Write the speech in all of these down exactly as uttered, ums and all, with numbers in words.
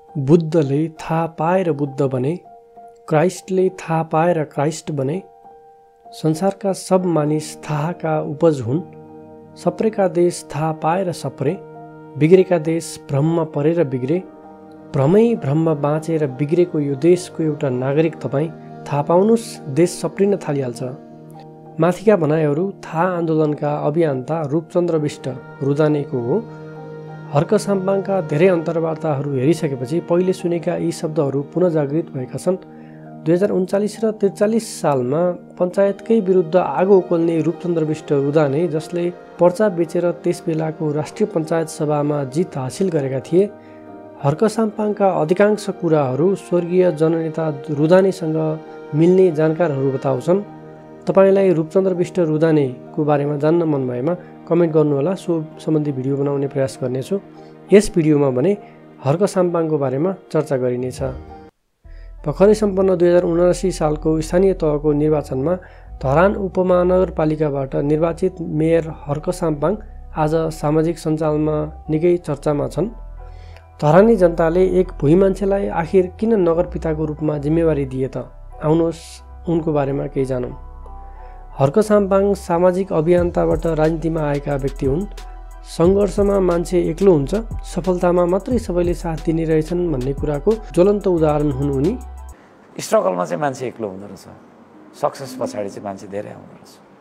बुद्धले थाहा पाएर बुद्ध बने, क्राइस्टले थाहा पाएर क्राइस्ट बने। संसारका सब मानिस थाहाका उपज हुन्, सप्रेका देश थाहा पाएर सप्रे। बिग्रेका देश भ्रममा परेर बिग्रे, भ्रमै भ्रममा बाँचेर बिग्रेको यो देशको एउटा नागरिक तपाईँ थाहा पाउनुस्, देश सप्रिन थालिहाल्छ। माथिका भनाइहरू थाहा आन्दोलनका अभियन्ता रूपचन्द्र बिष्ट रुदानेको हो। हर्क साम्पाङका धेरै अन्तर्वार्ताहरू हेरिसकेपछि पहिले सुनेका यी शब्दहरू पुनः जागृत भएका छन्। दुई हजार उन्चालिस र त्रिचालिस सालमा पञ्चायतकै विरुद्ध आगो उकल्ने रूपचन्द्र बिष्ट रुदाने, जसले पर्चा बेचेर त्यस बेलाको राष्ट्रिय पञ्चायत सभामा जित हासिल गरेका थिए, हर्क साम्पाङका अधिकांश कुराहरू स्वर्गीय जननेता रुदानेसँग मिल्ने जानकारहरू बताउँछन्। तपाईँलाई रूपचन्द्र बिष्ट रुदानेको बारेमा जान्न मन भएमा कमेन्ट गर्नुहोला, सो सम्बन्धी भिडियो बनाउने प्रयास गर्नेछु। यस भिडियोमा भने हर्क साम्पाङको बारेमा चर्चा गरिनेछ। भर्खरै सम्पन्न दुई हजार उनासी सालको स्थानीय तहको निर्वाचनमा धरान उपमहानगरपालिकाबाट निर्वाचित मेयर हर्क साम्पाङ आज सामाजिक सञ्जालमा निकै चर्चामा छन्। धरानी जनताले एक भुइँ मान्छेलाई आखिर किन नगरपिताको रूपमा जिम्मेवारी दिए त? आउनुहोस् उनको बारेमा केही जानौँ। हर्क साम्पाङ सामाजिक अभियन्ताबाट राजनीतिमा आएका व्यक्ति हुन्। सङ्घर्षमा मान्छे एक्लो हुन्छ, सफलतामा मात्रै सबैले साथ दिने रहेछन् भन्ने कुराको ज्वलन्त उदाहरण हुन् उनी। स्ट्रगलमा चाहिँ मान्छे एक्लो हुँदो रहेछ, सक्सेस पछाडि चाहिँ मान्छे धेरै आउँदो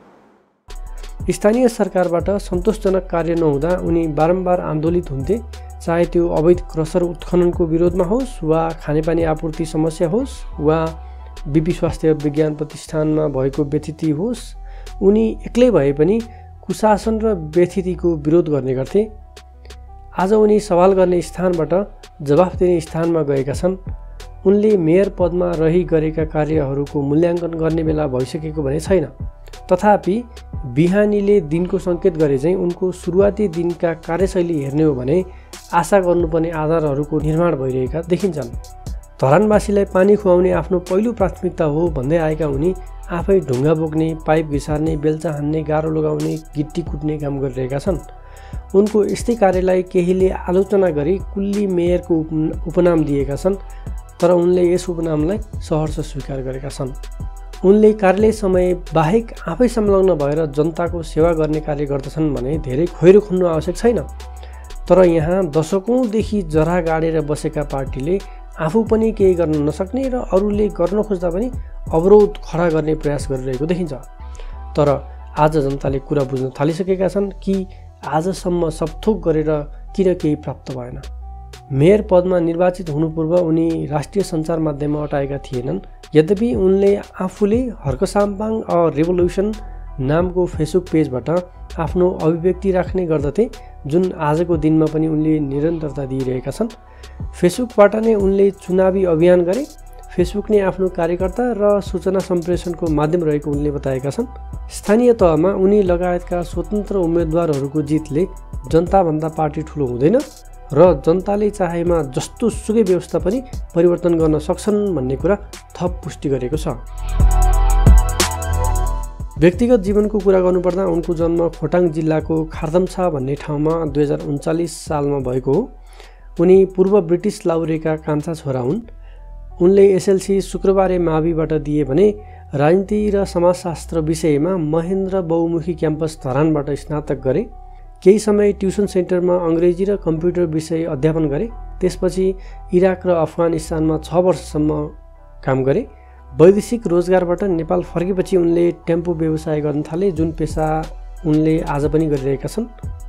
रहेछ। स्थानीय सरकारबाट सन्तोषजनक कार्य नहुँदा उनी बारम्बार आन्दोलित हुन्थे, चाहे त्यो अवैध क्रसर उत्खननको विरोधमा होस् वा खानेपानी आपूर्ति समस्या होस् वा बिपी स्वास्थ्य विज्ञान प्रतिष्ठानमा भएको व्यथिति होस्। उनी एक्लै भए पनि कुशासन र व्यथितिको विरोध गर्ने गर्थे। आज उनी सवाल गर्ने स्थानबाट जवाफ दिने स्थानमा गएका छन्। उनले मेयर पदमा रही गरेका कार्यहरूको मूल्याङ्कन गर्ने बेला भइसकेको भने छैन। तथापि बिहानीले दिनको सङ्केत गरे चाहिँ उनको सुरुवाती दिनका कार्यशैली हेर्ने हो भने आशा गर्नुपर्ने आधारहरूको निर्माण भइरहेका देखिन्छन्। धरानवासीलाई पानी खुवाउने आफ्नो पहिलो प्राथमिकता हो भन्दै आएका उनी आफै ढुङ्गा बोक्ने, पाइप घिसार्ने, बेल्चा हान्ने, गाह्रो लगाउने, गिट्टी कुट्ने काम गरिरहेका छन्। उनको यस्तै कार्यलाई केहीले आलोचना गरी कुल्ली मेयरको उपनाम दिएका छन्, तर उनले यस उपनामलाई सहर्ष स्वीकार गरेका छन्। उनले कार्यालय समय बाहेक आफै संलग्न भएर जनताको सेवा गर्ने कार्य गर्दछन् भने धेरै खोइरो खन्नु आवश्यक छैन। तर यहाँ दशकौँदेखि जरा गाडेर बसेका पार्टीले आफू पनि केही गर्न नसक्ने र अरूले गर्न खोज्दा पनि अवरोध खडा गर्ने प्रयास गरिरहेको देखिन्छ। तर आज जनताले कुरा बुझ्न थालिसकेका छन् कि आजसम्म सबथोक गरेर किन केही प्राप्त भएन। मेयर पदमा निर्वाचित हुनु पूर्व उनी राष्ट्रिय सञ्चार माध्यममा अटाएका थिएनन्। यद्यपि उनले आफूले हर्क साम्पाङ अ रेभोल्युसन नामको फेसबुक पेजबाट आफ्नो अभिव्यक्ति राख्ने गर्दथे, जुन आजको दिनमा पनि उनले निरन्तरता दिइरहेका छन्। फेसबुकबाट नै उनले चुनावी अभियान गरे। फेसबुक नै आफ्नो कार्यकर्ता र सूचना सम्प्रेषणको माध्यम रहेको उनले बताएका छन्। स्थानीय तहमा उनी लगायतका स्वतन्त्र उम्मेदवारहरूको जितले जनताभन्दा पार्टी ठुलो हुँदैन र जनताले चाहेमा जस्तो सुकै व्यवस्था पनि परिवर्तन गर्न सक्छन् भन्ने कुरा थप पुष्टि गरेको छ। व्यक्तिगत जीवनको कुरा गर्नुपर्दा उनको जन्म खोटाङ जिल्लाको खारदम्छा भन्ने ठाउँमा दुई हजार उन्चालिस सालमा भएको हो। उनी पूर्व ब्रिटिस लाहुरेका कान्छा छोरा हुन्। उनले एसएलसी शुक्रबारे माविबाट दिए भने राजनीति र समाजशास्त्र विषयमा महेन्द्र बहुमुखी क्याम्पस धरानबाट स्नातक गरे। केही समय ट्युसन सेन्टरमा अङ्ग्रेजी र कम्प्युटर विषय अध्यापन गरे। त्यसपछि इराक र अफगानिस्तानमा छ वर्षसम्म काम गरे। वैदेशिक रोजगारबाट नेपाल फर्केपछि उनले टेम्पो व्यवसाय गर्न थाले, जुन पेसा उनले आज पनि गरिरहेका छन्।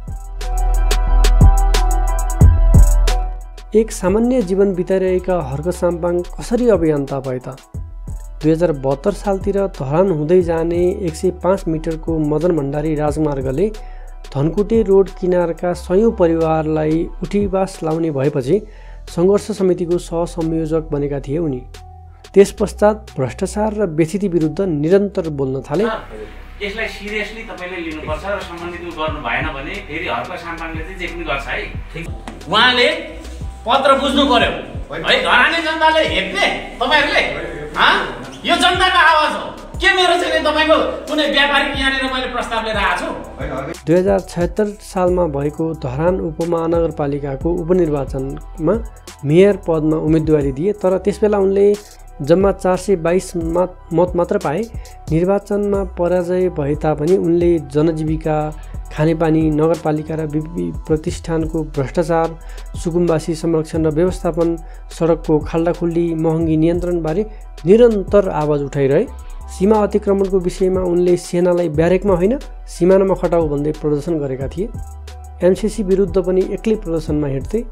एक सामान्य जीवन बिताइरहेका हर्क साम्पाङ कसरी अभियन्ता भए त? दुई हजार बहत्तर सालतिर धरान हुँदै जाने एक सय पाँच मिटरको मदन भण्डारी राजमार्गले धनकुटे रोड किनारका सयौं परिवारलाई उठीबास लाउने भएपछि सङ्घर्ष समितिको सहसंयोजक बनेका थिए उनी। त्यस पश्चात भ्रष्टाचार र व्यथिति विरुद्ध निरन्तर बोल्न थाले। यसलाई सिरियसली तपाईले लिनुपर्छ र सम्बन्धित गर्नु भएन भने फेरि हर्क साम्पाङले चाहिँ चेक पनि गर्छ है। उहाँले पत्र बुझ्नु पर्यो है। धरानी जनताले हेप्ने तपाईहरुले, यो जनताको आवाज हो। के मेरो चाहिँ तपाईको कुनै व्यापारिक यहाँनिर मैले प्रस्ताव लिएर आएको छु। दुई हजार छयत्तर सालमा भएको धरान उपमहानगरपालिकाको उपनिर्वाचनमा मेयर पदमा उम्मेदवारी दिए, तर त्यसबेला उनले जम्मा चार सय बाइस मत मात्र पाए। निर्वाचनमा पराजय भए तापनि उनले जनजीविका, खानेपानी, नगरपालिका र बिपी प्रतिष्ठानको भ्रष्टाचार, सुकुम्बासी संरक्षण र व्यवस्थापन, सडकको खाल्डाखुल्डी, महँगी नियन्त्रणबारे निरन्तर आवाज उठाइरहे। सीमा अतिक्रमणको विषयमा उनले सेनालाई ब्यारेकमा होइन सिमानामा खटाऊ भन्दै प्रदर्शन गरेका थिए। एमसीसी विरुद्ध पनि एक्लै प्रदर्शनमा हिँड्थे।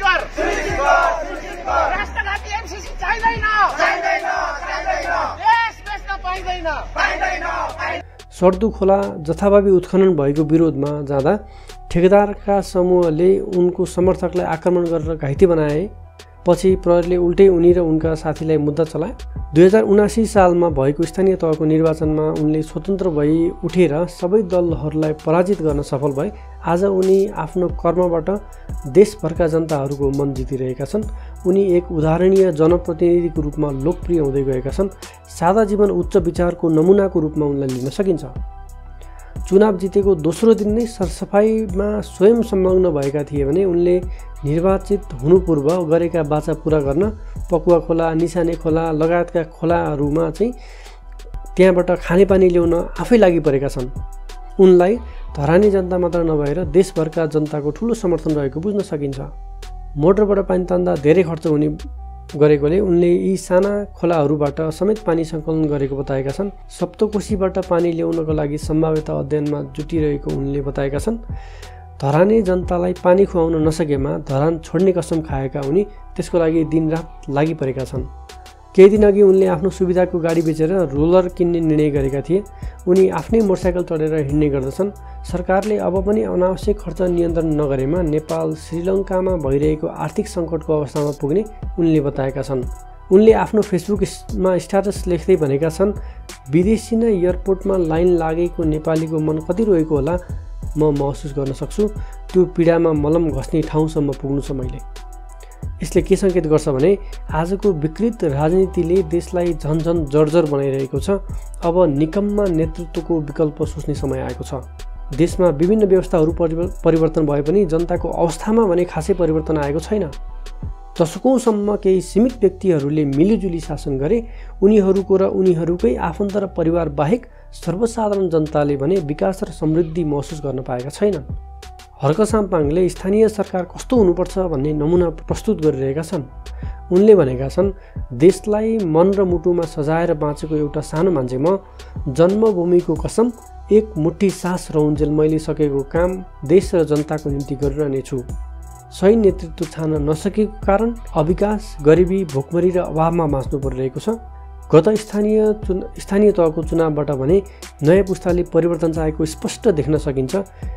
सर्दु खोला जथाभावी उत्खनन भएको विरोधमा जाँदा ठेकेदारका समूहले उनको समर्थकलाई आक्रमण गरेर घाइते बनाए। पछि प्रहरीले उल्टै उनी र उनका साथीलाई मुद्दा चलाए। दुई हजार उनासी सालमा भएको स्थानीय तहको निर्वाचनमा उनले स्वतन्त्र भई उठेर सबै दलहरूलाई पराजित गर्न सफल भए। आज उनी आफ्नो कर्मबाट देशभरका जनताहरूको मन जितिरहेका छन्। उनी एक उदाहरणीय जनप्रतिनिधिको रूपमा लोकप्रिय हुँदै गएका छन्। सादा जीवन उच्च विचारको नमुनाको रूपमा उनलाई लिन सकिन्छ। चुनाव जितेको दोस्रो दिन नै सरसफाइमा स्वयं संलग्न भएका थिए भने उनले निर्वाचित हुनु पूर्व गरेका बाचा पूरा गर्न पकुवा खोला, निसाने खोला लगायतका खोलाहरूमा चाहिँ त्यहाँबाट खानेपानी ल्याउन आफै लागि परेका छन्। उनलाई धरानी जनता मात्र नभएर देशभरका जनताको ठुलो समर्थन रहेको बुझ्न सकिन्छ। मोटरबाट पानी तान्दा धेरै खर्च हुने गरेकोले उनले यी साना खोलाहरूबाट समेत पानी सङ्कलन गरेको बताएका छन्। सप्तकोशीबाट पानी ल्याउनको लागि सम्भाव्यता अध्ययनमा जुटिरहेको उनले बताएका छन्। धरानी जनतालाई पानी खुवाउन नसकेमा धरान छोड्ने कसम खाएका उनी त्यसको लागि दिनरात लागि परेका छन्। केही दिन अघि उनले आफ्नो सुविधाको गाडी बेचेर रोलर किन्ने निर्णय गरेका थिए। उनी आफ्नै मोटरसाइकल चढेर हिँड्ने गर्दछन्। सरकारले अब पनि अनावश्यक खर्च नियन्त्रण नगरेमा नेपाल श्रीलङ्कामा भइरहेको आर्थिक सङ्कटको अवस्थामा पुग्ने उनले बताएका छन्। उनले आफ्नो फेसबुकमा स्ट्याटस लेख्दै भनेका छन्, विदेशी नै एयरपोर्टमा लाइन लागेको नेपालीको मन कति रोएको होला म महसुस गर्न सक्छु। त्यो पीडामा मलम घस्ने ठाउँसम्म पुग्नु छ मैले। यसले के सङ्केत गर्छ भने आजको विकृत राजनीतिले देशलाई झन्झन जर्जर बनाइरहेको छ। अब निकम्मा नेतृत्वको विकल्प सोच्ने समय आएको छ। देशमा विभिन्न व्यवस्थाहरू परिवर्तन भए पनि जनताको अवस्थामा भने खासै परिवर्तन आएको छैन। दशकौँसम्म केही सीमित व्यक्तिहरूले मिलिजुली शासन गरे। उनीहरूको र उनीहरूकै आफन्त र परिवार बाहेक सर्वसाधारण जनताले भने विकास र समृद्धि महसुस गर्न पाएका छैनन्। हर्क साम्पाङले स्थानीय सरकार कस्तो हुनुपर्छ भन्ने नमुना प्रस्तुत गरिरहेका छन्। उनले भनेका छन्, देशलाई मन र मुटुमा सजाएर बाँचेको एउटा सानो मान्छे म, जन्मभूमिको कसम, एक मुट्ठी सास रहुन्जेल मैले सकेको काम देश र जनताको निम्ति गरिरहने छु। सही नेतृत्व छान्न नसकेको कारण अविकास, गरिबी, भोकमरी र अभावमा बाँच्नु परिरहेको छ। गत स्थानीय चुना स्थानीय तहको चुनावबाट भने नयाँ पुस्ताले परिवर्तन चाहेको स्पष्ट देख्न सकिन्छ।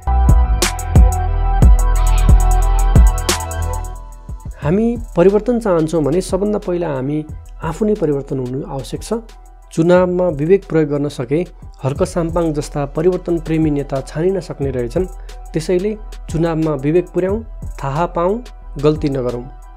हामी परिवर्तन चाहन्छौँ भने सबभन्दा पहिला हामी आफू नै परिवर्तन हुनु आवश्यक छ। चुनावमा विवेक प्रयोग गर्न सके हर्क साम्पाङ जस्ता परिवर्तन प्रेमी नेता छानिन सक्ने रहेछन्। त्यसैले चुनावमा विवेक पुर्याउँ, थाहा पाऊँ, गल्ती नगरौँ।